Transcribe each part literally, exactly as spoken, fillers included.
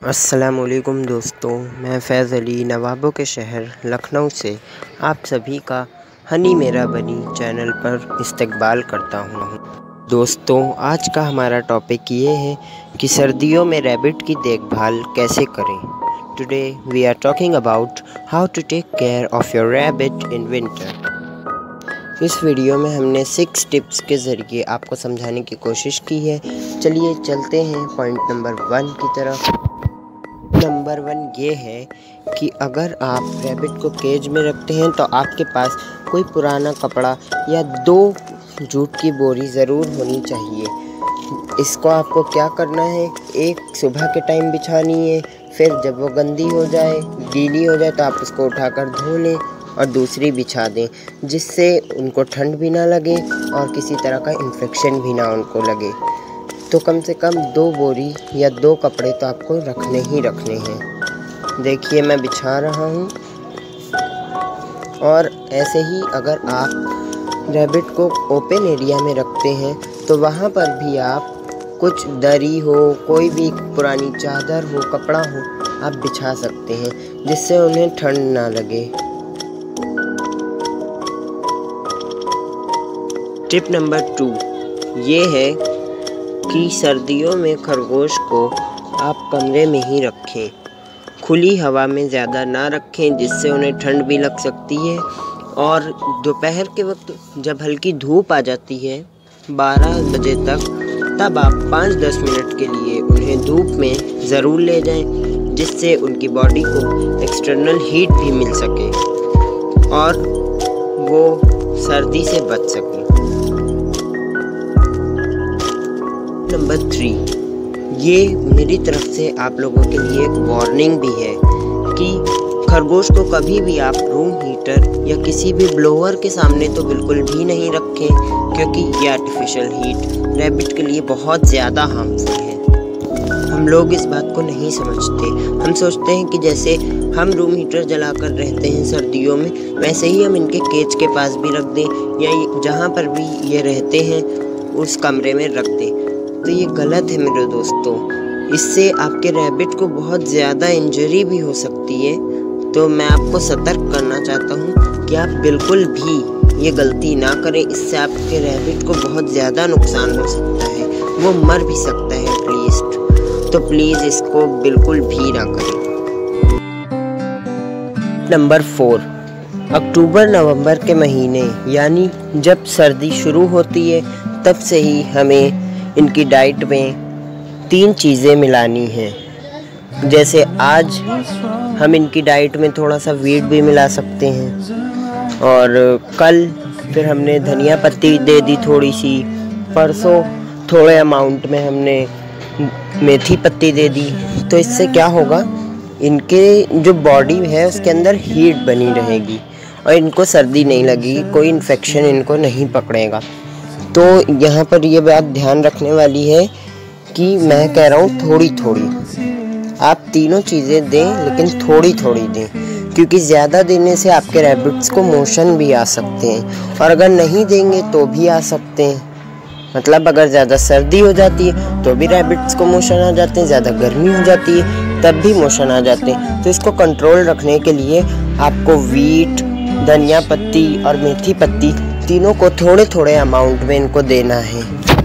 अस्सलामुअलैकुम दोस्तों, मैं फ़ैज़ अली नवाबों के शहर लखनऊ से आप सभी का हनी मेरा बनी चैनल पर इस्तकबाल करता हूँ। दोस्तों, आज का हमारा टॉपिक ये है कि सर्दियों में रैबिट की देखभाल कैसे करें। Today we are talking about how to take care of your rabbit in winter. इस वीडियो में हमने सिक्स टिप्स के ज़रिए आपको समझाने की कोशिश की है। चलिए चलते हैं पॉइंट नंबर वन की तरफ। नंबर वन ये है कि अगर आप रैबिट को केज में रखते हैं तो आपके पास कोई पुराना कपड़ा या दो जूट की बोरी ज़रूर होनी चाहिए। इसको आपको क्या करना है, एक सुबह के टाइम बिछानी है, फिर जब वो गंदी हो जाए, गीली हो जाए तो आप उसको उठाकर धो लें और दूसरी बिछा दें, जिससे उनको ठंड भी ना लगे और किसी तरह का इन्फेक्शन भी ना उनको लगे। तो कम से कम दो बोरी या दो कपड़े तो आपको रखने ही रखने हैं। देखिए मैं बिछा रहा हूँ। और ऐसे ही अगर आप रैबिट को ओपन एरिया में रखते हैं तो वहाँ पर भी आप कुछ दरी हो, कोई भी पुरानी चादर हो, कपड़ा हो, आप बिछा सकते हैं, जिससे उन्हें ठंड ना लगे। टिप नंबर टू ये है कि सर्दियों में खरगोश को आप कमरे में ही रखें, खुली हवा में ज़्यादा ना रखें, जिससे उन्हें ठंड भी लग सकती है। और दोपहर के वक्त जब हल्की धूप आ जाती है बारह बजे तक, तब आप पाँच दस मिनट के लिए उन्हें धूप में ज़रूर ले जाएं, जिससे उनकी बॉडी को एक्सटर्नल हीट भी मिल सके और वो सर्दी से बच सके। नंबर थ्री, ये मेरी तरफ से आप लोगों के लिए एक वार्निंग भी है कि खरगोश को कभी भी आप रूम हीटर या किसी भी ब्लोअर के सामने तो बिल्कुल भी नहीं रखें, क्योंकि ये आर्टिफिशियल हीट रैबिट के लिए बहुत ज़्यादा हार्मफुल है। हम लोग इस बात को नहीं समझते। हम सोचते हैं कि जैसे हम रूम हीटर जलाकर रहते हैं सर्दियों में, वैसे ही हम इनके केज के पास भी रख दें या जहाँ पर भी ये रहते हैं उस कमरे में रख दें। तो ये गलत है मेरे दोस्तों। इससे आपके रैबिट को बहुत ज़्यादा इंजरी भी हो सकती है। तो मैं आपको सतर्क करना चाहता हूँ कि आप बिल्कुल भी ये गलती ना करें। इससे आपके रैबिट को बहुत ज़्यादा नुकसान हो सकता है, वो मर भी सकता है एटलीस्ट। तो प्लीज़ इसको बिल्कुल भी ना करें। नंबर फोर, अक्टूबर नवंबर के महीने यानी जब सर्दी शुरू होती है तब से ही हमें इनकी डाइट में तीन चीज़ें मिलानी हैं। जैसे आज हम इनकी डाइट में थोड़ा सा वीट भी मिला सकते हैं, और कल फिर हमने धनिया पत्ती दे दी थोड़ी सी, परसों थोड़े अमाउंट में हमने मेथी पत्ती दे दी। तो इससे क्या होगा, इनके जो बॉडी है उसके अंदर हीट बनी रहेगी और इनको सर्दी नहीं लगेगी, कोई इन्फेक्शन इनको नहीं पकड़ेगा। तो यहाँ पर ये बात ध्यान रखने वाली है कि मैं कह रहा हूँ थोड़ी थोड़ी आप तीनों चीज़ें दें, लेकिन थोड़ी थोड़ी दें, क्योंकि ज़्यादा देने से आपके रैबिट्स को मोशन भी आ सकते हैं, और अगर नहीं देंगे तो भी आ सकते हैं। मतलब अगर ज़्यादा सर्दी हो जाती है तो भी रैबिट्स को मोशन आ जाते हैं, ज़्यादा गर्मी हो जाती है तब भी मोशन आ जाते हैं। तो इसको कंट्रोल रखने के लिए आपको वीट, धनिया पत्ती और मेथी पत्ती तीनों को थोड़े थोड़े अमाउंट में इनको देना है।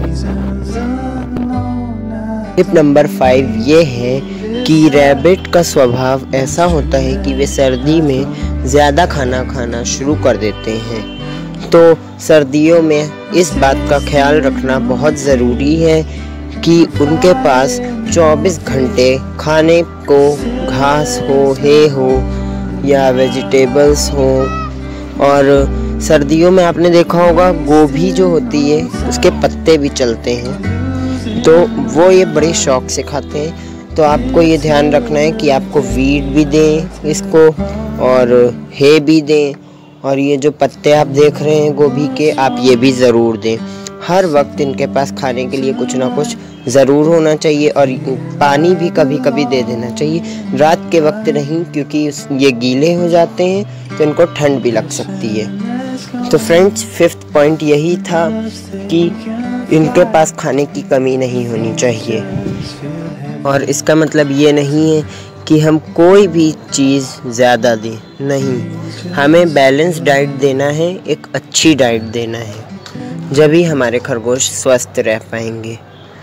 टिप नंबर फाइव ये है कि रैबिट का स्वभाव ऐसा होता है कि वे सर्दी में ज़्यादा खाना खाना शुरू कर देते हैं। तो सर्दियों में इस बात का ख्याल रखना बहुत ज़रूरी है कि उनके पास चौबीस घंटे खाने को घास हो, हे हो या वेजिटेबल्स हो। और सर्दियों में आपने देखा होगा गोभी जो होती है उसके पत्ते भी चलते हैं, तो वो ये बड़े शौक से खाते हैं। तो आपको ये ध्यान रखना है कि आपको वीट भी दें इसको और हे भी दें, और ये जो पत्ते आप देख रहे हैं गोभी के, आप ये भी ज़रूर दें। हर वक्त इनके पास खाने के लिए कुछ ना कुछ ज़रूर होना चाहिए, और पानी भी कभी कभी दे देना चाहिए, रात के वक्त नहीं, क्योंकि ये गीले हो जाते हैं तो इनको ठंड भी लग सकती है। तो फ्रेंड्स, फिफ्थ पॉइंट यही था कि इनके पास खाने की कमी नहीं होनी चाहिए। और इसका मतलब ये नहीं है कि हम कोई भी चीज़ ज़्यादा दें, नहीं, हमें बैलेंस डाइट देना है, एक अच्छी डाइट देना है, जब ही हमारे खरगोश स्वस्थ रह पाएंगे।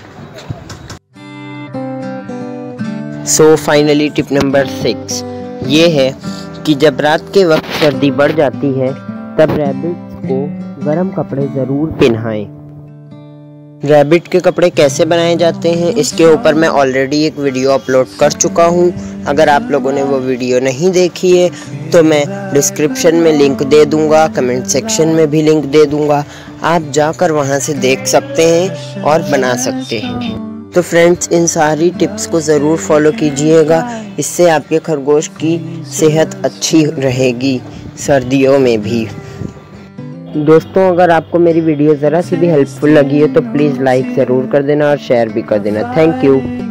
So finally tip number six ये है कि जब रात के वक्त सर्दी बढ़ जाती है तब रैबिट्स को गर्म कपड़े ज़रूर पहनाएं। रैबिट के कपड़े कैसे बनाए जाते हैं इसके ऊपर मैं ऑलरेडी एक वीडियो अपलोड कर चुका हूं। अगर आप लोगों ने वो वीडियो नहीं देखी है तो मैं डिस्क्रिप्शन में लिंक दे दूंगा, कमेंट सेक्शन में भी लिंक दे दूंगा, आप जाकर वहां से देख सकते हैं और बना सकते हैं। तो फ्रेंड्स, इन सारी टिप्स को ज़रूर फॉलो कीजिएगा, इससे आपके खरगोश की सेहत अच्छी रहेगी सर्दियों में भी। दोस्तों, अगर आपको मेरी वीडियो ज़रा सी भी हेल्पफुल लगी है तो प्लीज़ लाइक ज़रूर कर देना और शेयर भी कर देना। Thank you.